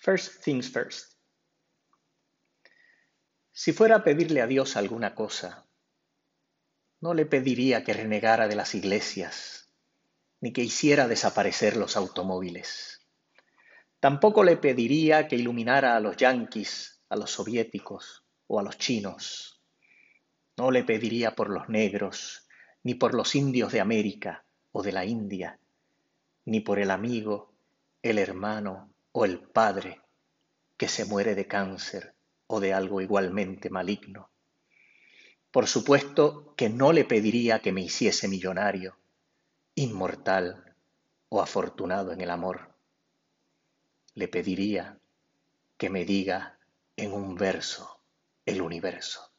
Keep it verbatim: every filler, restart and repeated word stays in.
First things first. Si fuera a pedirle a Dios alguna cosa, no le pediría que renegara de las iglesias, ni que hiciera desaparecer los automóviles. Tampoco le pediría que iluminara a los yanquis, a los soviéticos o a los chinos. No le pediría por los negros, ni por los indios de América o de la India, ni por el amigo, el hermano o el padre que se muere de cáncer o de algo igualmente maligno. Por supuesto que no le pediría que me hiciese millonario, inmortal o afortunado en el amor. Le pediría que me diga en un verso el universo.